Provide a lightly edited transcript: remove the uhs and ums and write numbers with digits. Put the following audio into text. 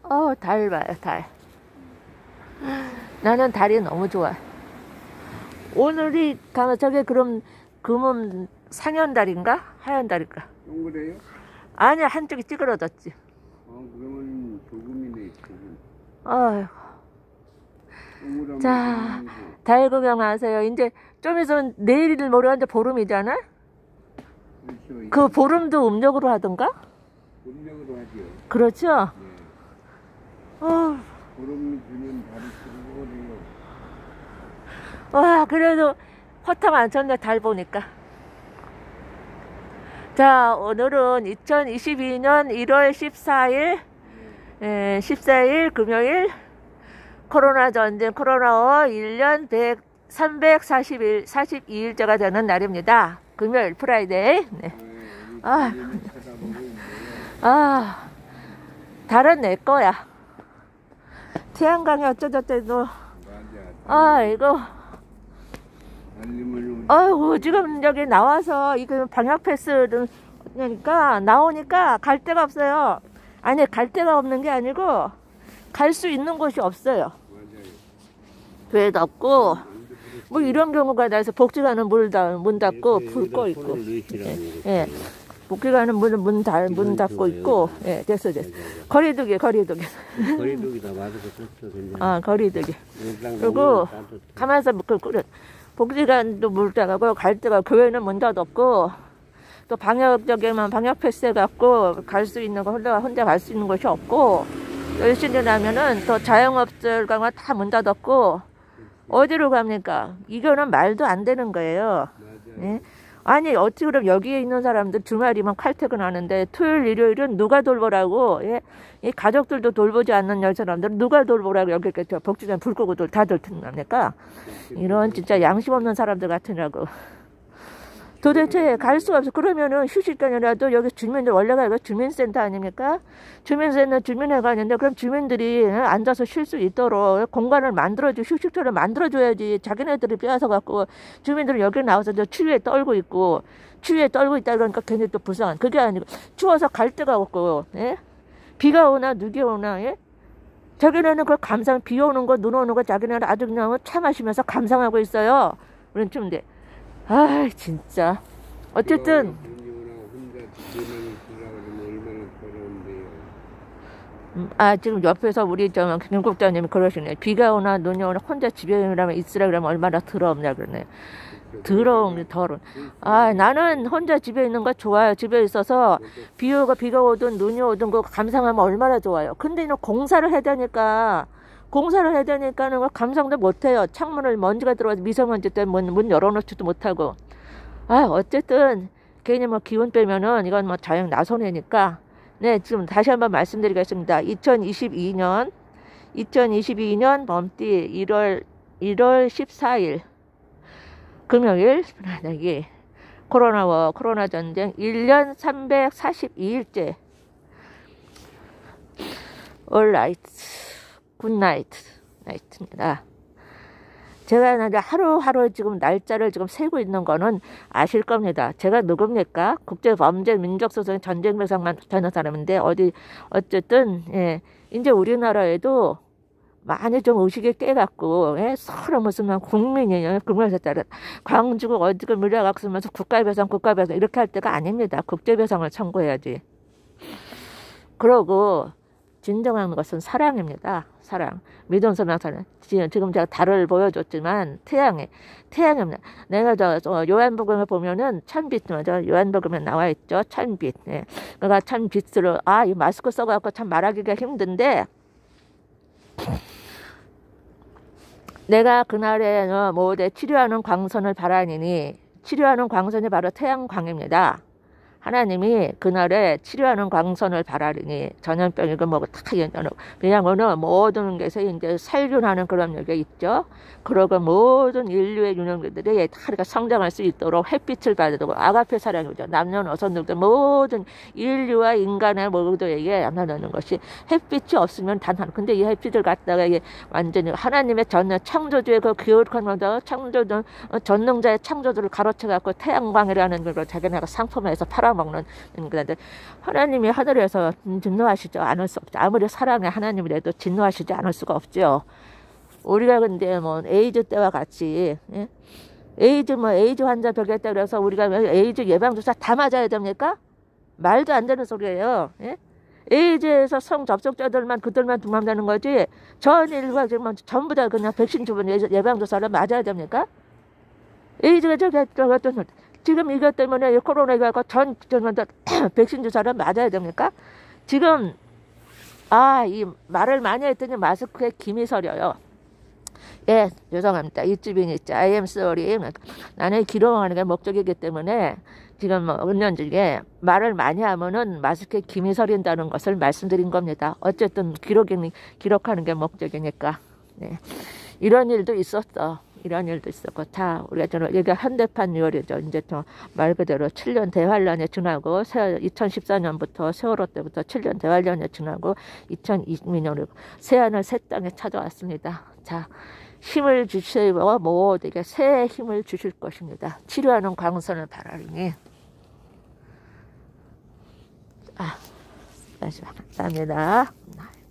달 봐요, 달. 나는 달이 너무 좋아. 오늘이, 저게 그럼, 금은 상현달인가? 하얀달인가? 동그래요? 아니야, 한쪽이 찌그러졌지. 그러면 조금이네, 조금. 아이고. 동그라면 자, 조금이고. 달 구경하세요. 이제 좀 있으면 내일을 모레한테 보름이잖아? 그렇죠. 그 보름도 음력으로 하던가? 음력으로 하죠. 그렇죠? 네. 어, 보름이 주면 달이 크고 그래요. 와, 그래도 허탕 안 쳤네, 달 보니까. 자, 오늘은 2022년 1월 14일, 14일 금요일, 코로나 전쟁, 코로나와 1년 342일째가 되는 날입니다. 금요일, 프라이데이. 네. 아, 달은 내 거야. 태양광이 어쩌저쩌도. 이거. 아이고, 지금 여기 나와서, 이거 방역 패스를, 그러니까, 나오니까 갈 데가 없어요. 아니, 갈 데가 없는 게 아니고, 갈 수 있는 곳이 없어요. 배도 없고, 뭐 이런 경우가 나서 복지관은 문 닫고, 불 꺼 있고. 예. 복지관은 문 닫고 있고, 예, 됐어. 거리두기. 거리두기다, 맞아. 괜찮아. 거리두기. 그리고, 가만있어, 복지관도 문 닫고, 갈 데가, 교회는 문 닫았고, 또 방역 패스 해갖고, 갈 수 있는 거, 혼자 갈 수 있는 곳이 없고, 열심히 나면은 또 자영업자가 다 문 닫았고, 어디로 갑니까? 이거는 말도 안 되는 거예요. 예? 아니, 어찌 그럼 여기에 있는 사람들 주말이면 칼퇴근하는데 토요일, 일요일은 누가 돌보라고? 예? 이 가족들도 돌보지 않는 사람들은 누가 돌보라고 여기 이렇게 복지관 불 끄고 다들 튼답니까? 이런 진짜 양심 없는 사람들 같으냐고. 도대체 갈 수가 없어. 그러면은 휴식기간이라도 여기 주민들, 원래가 이거 주민센터 아닙니까? 주민센터 주민회가 있는데, 그럼 주민들이 앉아서 쉴 수 있도록 공간을 휴식처를 만들어줘야지. 자기네들이 빼앗아갖고 주민들은 여기 나와서 추위에 떨고 있다 그러니까 괜히 또 불쌍한. 그게 아니고 추워서 갈 데가 없고, 예? 비가 오나 눈이 오나, 예? 자기네는 그 비 오는 거, 눈 오는 거 자기네는 아주 그냥 차 마시면서 감상하고 있어요. 우린 추운데. 진짜. 어쨌든. 지금 옆에서 우리 김국장님이 그러시네. 비가 오나 눈이 오나 혼자 집에 있으라 그러면 얼마나 더럽냐 그러네. 더러운. 나는 혼자 집에 있는 거 좋아요. 집에 있어서 비가 오든 눈이 오든 그거 감상하면 얼마나 좋아요. 근데 이는 공사를 해야 되니까는 감상도 못해요. 창문을 먼지가 들어와서 미세먼지 때문에 문 열어놓지도 못하고. 어쨌든 괜히 기운 빼면은 이건 자연 나손해니까. 네, 지금 다시 한번 말씀드리겠습니다. 2022년 범띠 1월 14일 금요일, 코로나 전쟁 1년 342일째. 굿나잇입니다. 제가 이제 하루하루 지금 날짜를 세고 있는 거는 아실 겁니다. 제가 누굽니까? 국제범죄민족소송 전쟁배상만 되는 사람인데, 어쨌든, 예, 이제 우리나라에도 많이 좀 의식이 깨갖고, 예, 서로 무슨 국민이에요. 국민에서 따라 광주고 어디고 밀려갖고 쓰면서 국가배상 이렇게 할 때가 아닙니다. 국제배상을 청구해야지. 그러고, 진정한 것은 사랑입니다. 사랑. 믿음소망 사랑. 지금 제가 달을 보여줬지만 태양입니다. 내가 요한복음에 보면은 찬빛, 요한복음에 나와 있죠. 찬빛. 예. 그러니까 찬빛으로, 이 마스크 써갖고 참 말하기가 힘든데, 내가 그날에 모두 치료하는 광선을 바라니니, 치료하는 광선이 바로 태양광입니다. 하나님이 그날에 치료하는 광선을 바라리니, 전염병이고 뭐고 다 왜냐면은 모든 게서 이제 살균하는 그런 게 있죠. 그러고 모든 인류의 유년들이 다 성장할 수 있도록 햇빛을 받고, 아가페 사랑이죠. 남녀노소들 모든 인류와 인간의 모두에게 나누는 것이, 햇빛이 없으면 근데 이 햇빛을 갖다가 이게 완전히 하나님의 창조주의 그 기억하는 전능자의 창조주를 가로채갖고 태양광이라는 걸 자기네가 상품화해서 팔아 팔아먹는 그런데 하나님이 하늘에서 진노하시지 않을 수 없죠. 아무리 사랑의 하나님이라도 진노하시지 않을 수가 없죠. 우리가 근데 뭐 에이즈 때와 같이 예? 에이즈 환자 벽에 따라서 우리가 에이즈 예방주사 다 맞아야 됩니까? 말도 안 되는 소리예요. 예? 에이즈에서 성접촉자들만 그들만 동감되는 거지 전 인류가 지금 전부 다 그냥 백신 주변 예방주사를 맞아야 됩니까? 에이즈가 지금 이것 때문에 코로나가 전 백신 주사를 맞아야 됩니까? 지금 이 말을 많이 했더니 마스크에 김이 서려요. 예, 죄송합니다. 이쯤이 있죠. I am sorry. 나는 기록하는 게 목적이기 때문에 지금 은연중에 말을 많이 하면은 마스크에 김이 서린다는 것을 말씀드린 겁니다. 어쨌든 기록하는 게 목적이니까. 네. 이런 일도 있었어. 이런 일도 있었고 다 우리가 저는 이게 현대판 유월이죠. 이제 말 그대로 7년 대환란에 지나고 2014년부터 세월호 때부터 7년 대환란에 지나고 2022년으로 새하늘 새 땅에 찾아왔습니다. 자, 힘을 주시고 모두에게 새 힘을 주실 것입니다. 치료하는 광선을 바라리니 다시 감사합니다.